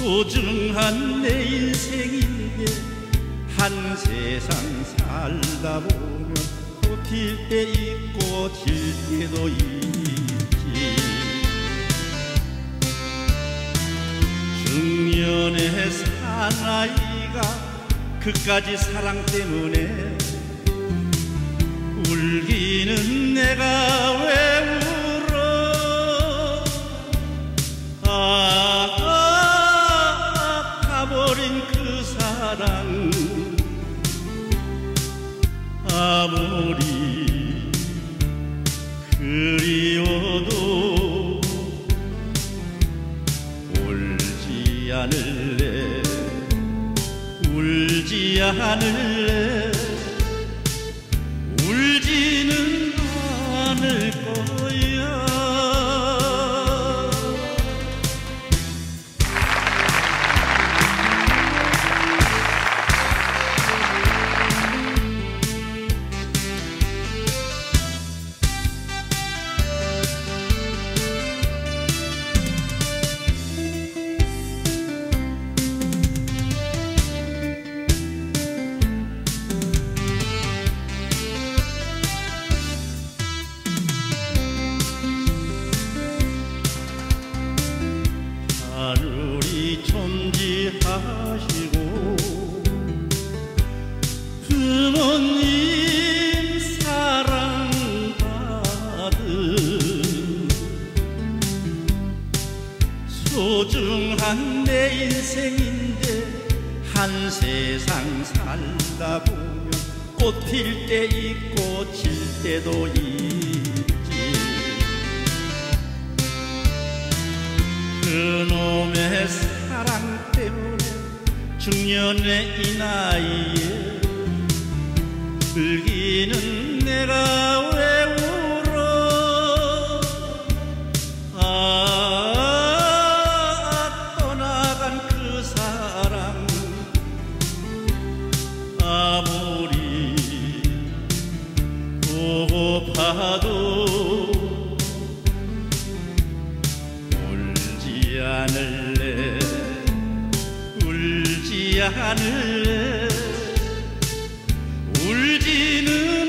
소중한 내 인생인데 한 세상 살다 보면 꽃필 때 있고 질 때도 있지. 중년의 사나이가 그까지 사랑 때문에 울기는 내가 왜 울어. 가버린 그 사랑 아무리 그리워도 울지 않을래, 울지 않을래, 울지는 않을 거야. 하늘이 존재하시고 부모님 사랑받은 소중한 내 인생인데 한 세상 살다 보면 꽃필 때 있고 질 때도 있지. 그놈의 사랑 때문에 중년의 이 나이에 울기는 내가 왜 울어. 떠나간 그 사랑 아무리 보고파도 울지 않을래, 울지 않을래, 울지는